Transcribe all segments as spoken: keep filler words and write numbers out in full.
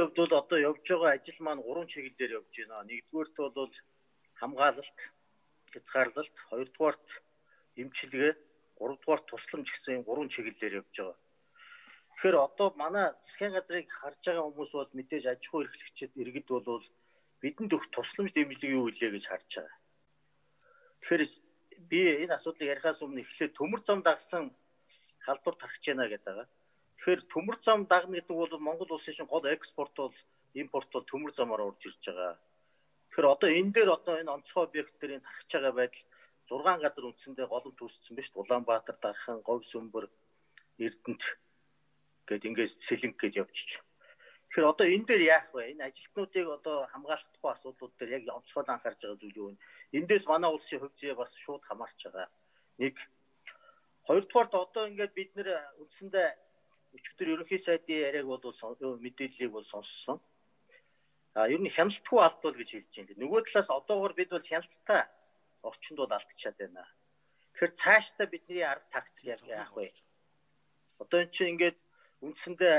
хувьд бол одоо явж байгаа ажил маань гурван чиглэлээр явж байна. Нэгдүгээрт бол хамгаалалт, хязгаарлалт, хоёрдугаарт эмчилгээ, гуравдугаарт тусламж гэсэн гурван чиглэлээр явж байгаа. Тэгэхээр одоо манай засгийн газрыг харж байгаа хүмүүс бол мэдээж аж ахуй эрхлэгчид иргэд бол бидэнд өгөх тусламж дэмжлэг юу илээ гэж харж байгаа. Тэгэхээр би энэ асуудлыг ярихаас өмнө эхлээд төмөр зам дагсан халдвар тархаж байна гэдэг байгаа. Тэгэхээр төмөр зам дагна гэдэг бол Монгол улсын чинь гол экспорт бол импорт бол төмөр замаар орж ирж байгаа. Тэгэхээр одоо энэ дээр одоо энэ онцгой объект дээр тархаж байгаа байдал зургаан газар үндсэндээ голомт үүссэн биз дээ. Улаанбаатар, Дархан, Говь Сүмбэр, Эрдэнэт гэд ингээд сэлэнг гээд явчих. Тэгэхээр одоо энэ дээр яах вэ? Энэ ажилтнуудыг одоо хамгаалах тухай асуудлууд дээр яг онцгой анхаарч байгаа зүйл юу вэ? Эндээс манай улсын хувь зүй бас шууд хамаарч байгаа. Нэг. Хоёрдугаарт одоо ингээд бид нэр үндсэндээ өчигдөр ерөнхий сайдын яриаг бол мэдээллийг бол сонссон. А ер нь хяналтгүй алдвал гэж хэлж байна. Нөгөө талаас одоогоор бид бол хяналттай орчинд бол алдчихад байна. Тэгэхээр цаашдаа бидний арга тактик яг яах вэ? Одоо энэ чинь ингээд үндсэндээ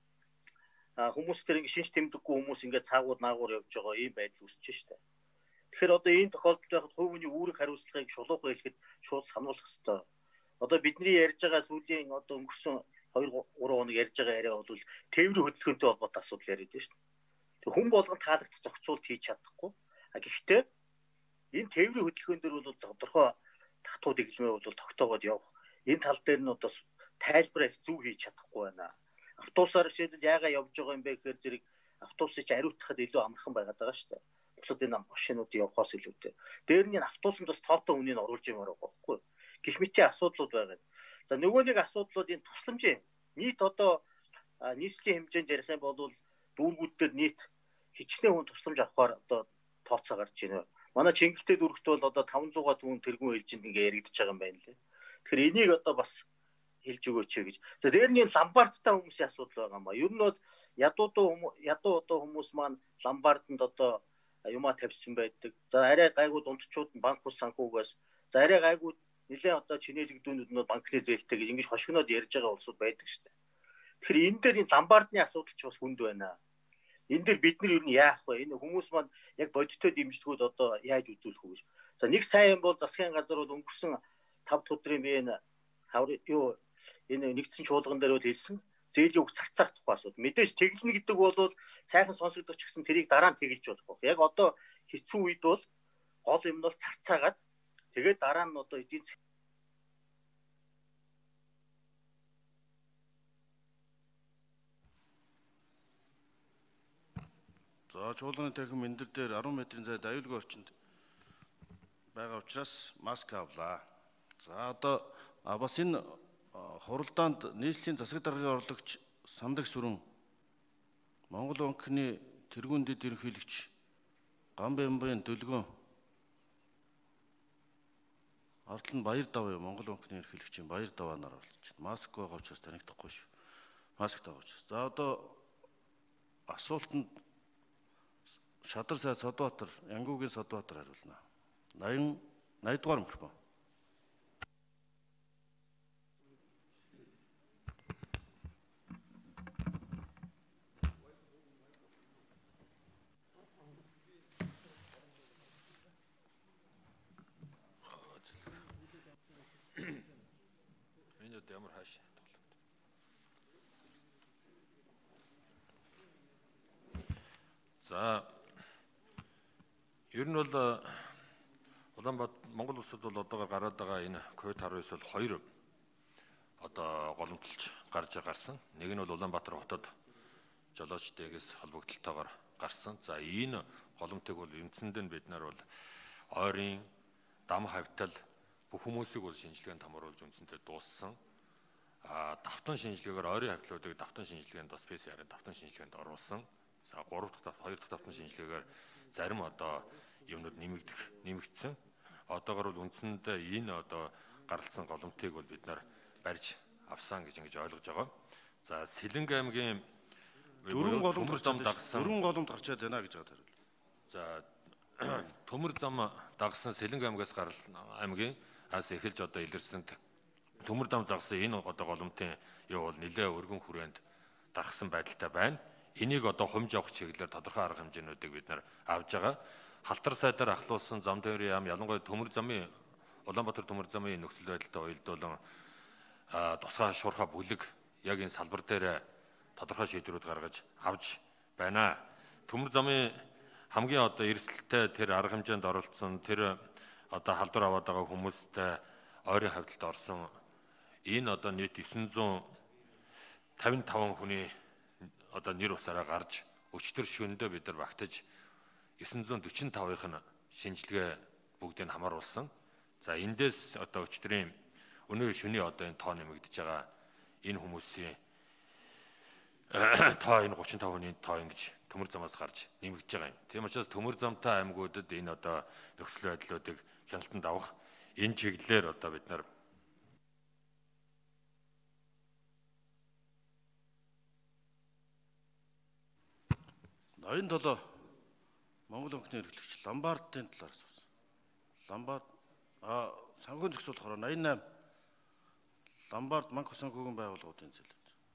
хүмүүс тэр ингэ шинж тэмдэггүй хүмүүс ингээд цаагууд наагуур явж байгаа ийм байдал үүсэж штэ. Тэгэхээр одоо энэ тохиолдолд байхад хувь хүний үүрэг хариуцлагыг шулуухан хэлэхэд шууд сануулах хэрэгтэй. Одоо бидний ярьж байгаа сүүлийн одоо өнгөрсөн хоёр гурван хоног ярьж байгаа яриа бол тээврийн хөдөлгөөнтэй холбоотой асуудал яриад байна штэ. Тэг хүн болгонд таалагдах зохицуулт хийж чадахгүй. А гэхдээ энэ тээврийн хөдөлгөөн дээр бол тодорхой татвар дэглэмээ бол тогтоогоод явах. Энэ тал дээр нь одоо тайлбар их зүг хийж чадахгүй байна. Автобусаар жишээлбэл яагаад явж байгаа юм бэ гэхээр зэрэг автобусыг ариутгахад илүү амархан байгаад байгаа шүү дээ. Бусад энэ машинуудыг явахаас илүүтэй. Дээр нь энэ автобусанд бас тоотой үнийг оруулж юмаар байгаа байхгүй. Гэх мэтийн асуудлууд байгаа. За нөгөө нэг асуудлууд энэ тусламжийн нийт одоо нийслэлийн хэмжээнд ярих юм бол дүүргүүдээр нийт хичнээн хүн тусламж авахаар одоо тооцоо гарч байна. Манай Чингэлтэй дүүрэгт бол одоо таван зуун хүн тэргүүн ээлжинд ингээ яригдчихэж байгаа юм байна лээ. Тэгэхээр энийг одоо бас хэлж өгөөч гэж. За дээр нь ламбардтай хүмүүсийн асуудал байгаа юм а. Ер нь бол ядуу ядуу одоо хүмүүс маань ламбарданд одоо юмаа тавьсан байдаг. За арай гайгүй дундчууд нь банк ус санхүүгээс за арай гайгүй нэлээд одоо чинээлэгдүүнүүд нь банкны зээлтэй гэж ингэж хошигноод ярьж байгаа улсууд байдаг шүү дээ. Тэгэхээр энэ дээр энэ ламбардны асуудал ч бас хүнд байна. Энэ дээр бид нар ер нь яах вэ? Энэ хүмүүс маань яг бодиттой дэмжлэгүүд одоо яаж үзүүлэх вэ? За нэг сайн юм бол засгийн газар бол өнгөрсөн тав дахь өдрийн би энэ юу энэ нэгдсэн чуулган дээр бол хэлсэн зээлийн үг царцаах тухай асуудал. Мэдээж тэглэнэ гэдэг бол сайхан сонсогдож гисэн тэрийг дараа нь тэгэлж болох. Яг одоо хэцүү үед бол гол юм бол царцаагаад тэгээд дараа нь одоо эдийн За чуулганы танхим эндэр дээр арван метрийн зайд аюулгүй орчинд байгаа учраас маск авлаа. За одоо бас энэ хуралдаанд нийслэлийн засаг даргын орлогч Сандаг Сүрэн, Монгол банкны тэргуун дэд ерөнхийлөгч Гамбямбын Дөлгөөн, ардлан Баяр Даваа Монгол банкны ерөнхийлөгчийн Баяр Даваанаар оролцож байна. Маск байгаа учраас танигдахгүй шүү. Маск таваач. За одоо асуултанд Шадар сай Содбаатар, Янгуугийн Содбаатар хариулна. восемьдесят восемь дугаар микрофон. Энэ ямар хааш? За ер нь бол Улаанбаатар Монгол улсад бол одоогоор гараад байгаа энэ ковид 십九бол хоёр одоо голомтолж гарч гарсан. Нэг нь бол Улаанбаатар хотод жолоочдоогоос холбогдлолтойгоор гарсан. За энэ голомтыг бол үндсэндээ бид нар бол ойрын дам хавтал бүх хүмүүсийг бол шинжилгээнд хамруулж үндсэндээ дууссан. А давтан шинжилгээгээр ойрын хавтлуудыг давтан шинжилгээнд бас пэ эс ар-ын давтан шинжилгээнд оруулсан. За гурав дахь хоёр дахь давтан шинжилгээгээр зарим одоо юмнууд нэмэгдэх нэмэгдсэн. Одоогоор бол үндсэндээ энэ одоо гаралцсан голомтыг бол бид нар барьж авсан гэж ингэж ойлгож байгаа. За Сэлэнг аймгийн дөрвөн голомт зам дагсан. Дөрвөн голомт гарчаад байна гэж байгаа хариул. За төмөр зам дагсан Сэлэнг аймгаас гарал аймгийн аас эхэлж одоо илэрсэн төмөр зам дагсан энэ одоо голомтын юу бол нэлээ өргөн хүрээнд дарахсан байдалтай байна. энийг одоо хумж авах чиглэлээр тодорхой арга хэмжээнүүдийг бид нар авж байгаа. Халтар сайдаар ахлуулсан зам тээврийн яам, ялангуяа төмөр замын Улаанбаатар төмөр замын нөхцөл байдалтай уялдуулан тусгай шуурхай бүлэг яг энэ салбар дээр тодорхой шийдвэрүүд гаргаж авч байна. Төмөр замын хамгийн одоо эрсдэлтэй тэр арга хэмжээнд оролцсон тэр одоо халдвар аваад байгаа хүмүүстэй ойрын хавьдалд орсон энэ одоо нийт девин тавин таван хүний одоо нэр усаараа гарч өчтөр шөнөдөө бид нар багтаж девин дөрвөн тавынх нь шинжилгээ бүгдийг хамааруулсан. За эндээс одоо өчтөрийн өнөө шөнийн одоо энэ тоо нэмэгдэж байгаа энэ хүмүүсийн тоо энэ гучин тавын хүний тоо ингэж төмөр замаас гарч нэмэгдэж байгаа юм. Тийм учраас төмөр замтай аймагуудад энэ одоо нөхцөл байдлуудыг хяналтанд авах энэ чиглэлээр одоо бид нар ноён долоо Монгол өнгөний эрхлэгч Ламбардын талаар асуусан. Ламбард а санхүүгийн зохицуулахаар ноён найм Ламбард банк санхүүгийн байгууллагуудын зээлүүд.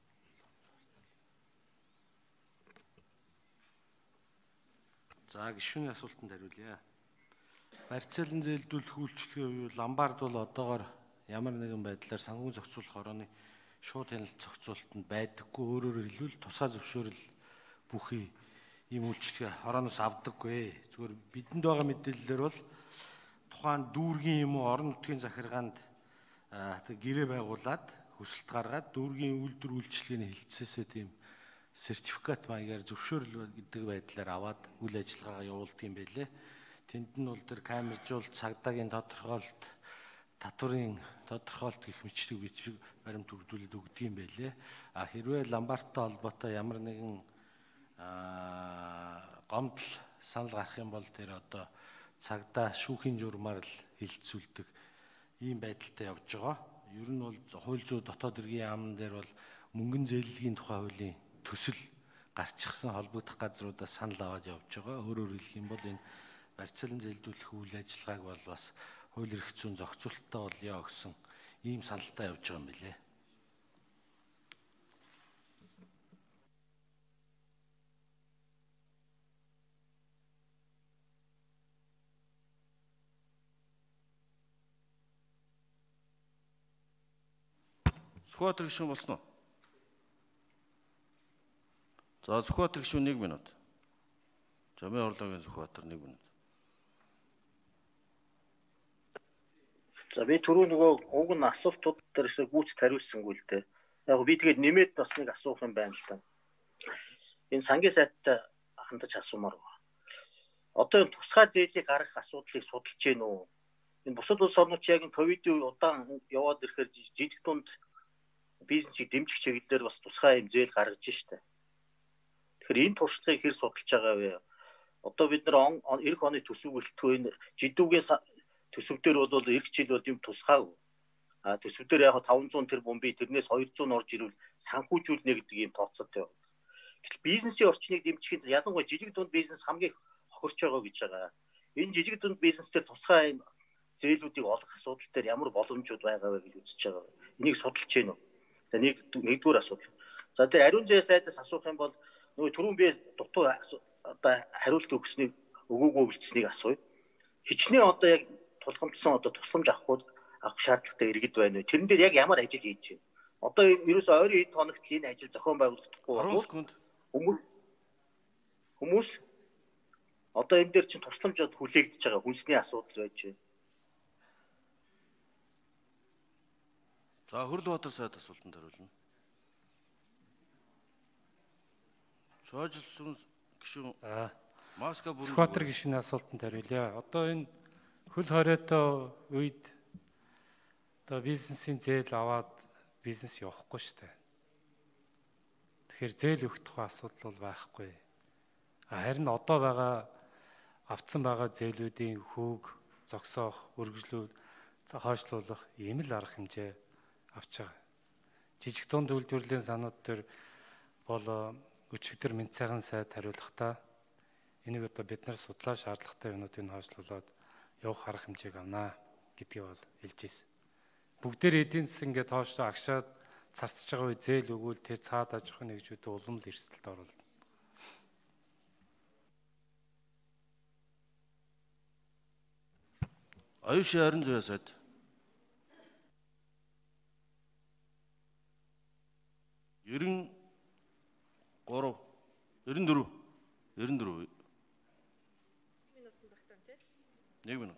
За гишүүний асуултанд хариулъя. Барьцаалан зээлдүүлэх үйлчлэгийн үеэр Ламбард бол одоогоор ямар нэгэн байдлаар санхүүгийн зохицуулах орооны шууд хяналт зохицуулалтанд байдаггүй. Өөрөөр хэлбэл тусгай зөвшөөрөл бүхий ийм үйлчлэгээ орооноос авдаггүй. Зүгээр бидэнд байгаа мэдээллээр бол тухайн дүүргийн юм уу орон нутгийн захиргаанд гэрээ байгуулад хүсэлт гаргаад дүүргийн үйлдвэр үйлчлэгээний хэлтсээсээ тийм сертификат маягаар зөвшөөрөл гэдэг байдлаар аваад үйл ажиллагаагаа явуулдаг юм байлээ. Тэнд нь бол тэр камержуулалт, цагдаагийн тодорхойлолт, татварын тодорхойлолт гэх мэтлэг бичиг баримт үрдүүлэлт өгдөг юм байлээ. А хэрвээ Ламбардтай холбоотой ямар нэгэн гомдол санал гарах юм бол тэр одоо цагдаа шүүхийн журмаар л хилцүүлдэг ийм байдалтай явж байгаа. Ер нь бол хууль зүйн дотоод хэргийн яамн дээр бол мөнгөн зээллэгийн тухай хуулийн төсөл гарчихсан холбогдох газруудаас санал аваад явж байгаа. Өөрөөр хэлэх юм бол энэ барьцаалан зээлдүүлэх үйл ажиллагааг бол бас хууль эрх зүйн зохицуулалттай болёо гэсэн ийм саналтай явж байгаа юм билээ. Сүхбаатар гишүүн болсон уу? За Сүхбаатар гишүүн нэг минут. Жамын орлогын Сүхбаатар нэг минут. За би түрүү нөгөө уг нь асуултууд дээрээс гүйцэд хариулсангүй л дээ. Яг би тэгээд нэмээд бас нэг асуух юм байна л да. Энэ сангийн сайттай хандаж асуумаар байна. Одоо энэ тусгай зээлийг гаргах асуудлыг судалж гин үү? Энэ бусад улс орнууд яг энэ ковидын удаан яваад ирэхээр жижиг дунд бизнесийг дэмжих чиглэлээр бас тусгай юм зээл гаргаж штэ. Тэгэхээр энэ туршлагыг хэр судалж байгаа вэ? Одоо бид нар эх оны төсөв гэлтгүй энэ жидүүгийн төсөв дээр бол эх жил бол юм тусгаагүй. А төсөв дээр яг таван зуун тэрбум би тэрнээс хоёр зуун орж ирвэл санхүүжүүлнэ гэдэг ийм тооцоотой байна. Гэтэл бизнесийн орчныг дэмжихэд ялангуяа жижиг дунд бизнес хамгийн хохирч байгаа гэж байгаа. Энэ жижиг дунд бизнестэй тусгай зээлүүдийг олох асуудал дээр ямар боломжууд байгаа вэ гэж үзэж байгаа. Энийг судалж гин үү? За нэг нэгдүгээр асуудал. За тэр ариун зээл сайдаас асуух юм бол нөгөө түрүүн би дутуу одоо хариулт өгснийг өгөөгүй үлдсэнийг асууя. Хичнээн одоо яг тулгамдсан одоо тусламж авахгүй авах шаардлагатай иргэд байна вэ? Тэрэн дээр яг ямар ажил хийж байна? Одоо ерөөсөө ойрын хэд хоногт энэ ажил зохион байгуулагдахгүй арван секунд хүмүүс хүмүүс одоо энэ дээр чинь тусламж хүлээгдэж байгаа хүнсний асуудал байж байна. За Хөрлөбаатар сайд асуултанд хариулна. Шоожил гишүүн маска бүрэн Сүхбаатар гишүүний асуултанд хариулъя. Одоо энэ хөл хоройтой үед одоо бизнесийн зээл аваад бизнес явахгүй шүү дээ. Тэгэхээр зээл өгөх тухай асуудал бол байхгүй. Харин одоо байгаа авцсан байгаа зээлүүдийн хүүг зогсоох, үргэлжлүүлэх, хойшлуулах ийм л арга хэмжээ авч байгаа. Жижиг дунд үйлдвэрлэлийн санууд төр бол өчигдөр Мэд сайхан сайд хариулахдаа энийг одоо бид нар судлаа шаардлагатай юмнуудыг хойшлуулад явах арга хэмжээг авнаа гэдгийг бол хэлж ирсэн. Бүгдээр эдийн засаг ингээд хойшлоо агшаад царцж байгаа үе зээл өгвөл тэр цаад аж ахуйн нэгжүүд улам л эрсдэлд оруулна. Оюушийн харин зүйн сайд. Ерэн гурав, ерэн дөрөв, ерэн дөрөв. Нэг минут.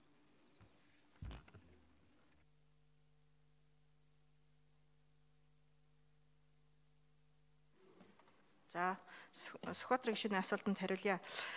За, Сүхбаатарын гишүүний асуултанд хариулъя.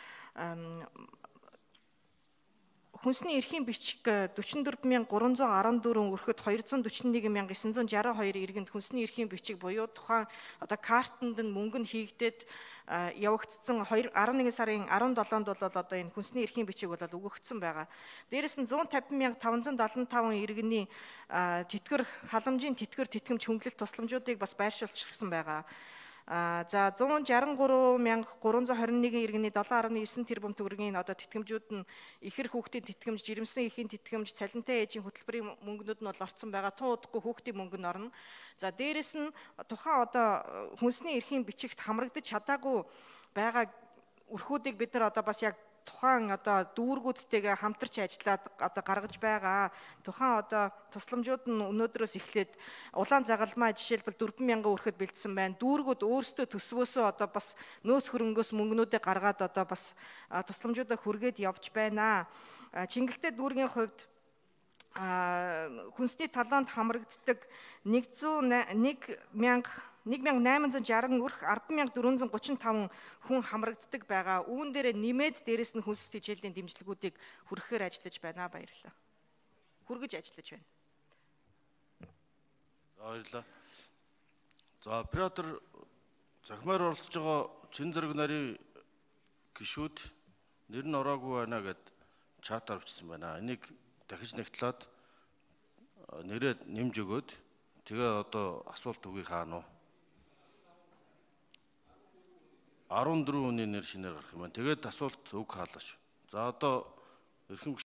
Хүнсний эрхийн бичиг forty-four thousand three hundred fourteen өрхөд two hundred forty-one thousand nine hundred sixty-two иргэнд хүнсний эрхийн бичиг буюу тухайн одоо картанд нь мөнгө нь хийгдээд явагдсан eleven сарын seventh-нд бол одоо энэ хүнсний эрхийн бичиг бол өгөгдсөн байгаа. Дээрээс нь one fifty thousand five hundred seventy-five иргэний тэтгэр халамжийн тэтгэр тэтгэмж хөнгөлөлт тусламжуудыг бас байршуулчихсан байгаа. А за one sixty-three thousand three twenty-one иргэний seven point nine тэрбум төгрөгийн одоо тэтгэмжүүд нь ихэр хүүхдийн тэтгэмж, жирэмсэн эхийн тэтгэмж, цалинтай ээжийн хөтөлбөрийн мөнгнүүд нь бол орцсон байгаа. Тун удахгүй хүүхдийн мөнгө нь орно. За дээрэс нь тухайн одоо хүнсний эрхийн бичигт хамрагдаж чадаагүй байгаа өрхүүдийг бид нар одоо бас яг тухайн одоо дүүргүүдтэйгээ хамтарч ажиллаад одоо гаргаж байгаа. Тухайн одоо тусламжууд нь өнөөдрөөс эхлээд улаан загалмай жишээлбэл four thousand өрхөд бэлдсэн байна. Дүүргүүд өөрсдөө төсвөөсөө одоо бас нөөц хөрөнгөөс мөнгнүүдээ гаргаад одоо бас тусламжуудаа хүргээд явж байна. Чингэлтэй дүүргийн хувьд хүнсний талаанд хамрагддаг one million eight hundred sixty өрх ten thousand four hundred thirty-five хүн хамрагддаг байгаа. Үүн дээр нэмээд дээрэс нь хүнс тэжээлийн дэмжлэгүүдийг хүргэхээр ажиллаж байна. Баярлалаа. Хүргэж ажиллаж байна. Баярлалаа. За оператор захимаар оролцож байгаа чин зэрэг нарын гишүүд нэр нь ороогүй байна гэд чатаар бичсэн байна. Энийг дахиж нэгтлээд нэрээ нэмж өгөөд тэгээ одоо асуулт өгье хаана уу? fourteen хүний нэр шинээр гарах юм байна. Тэгээд асуулт үг хаалаа шүү. За одоо эрхэм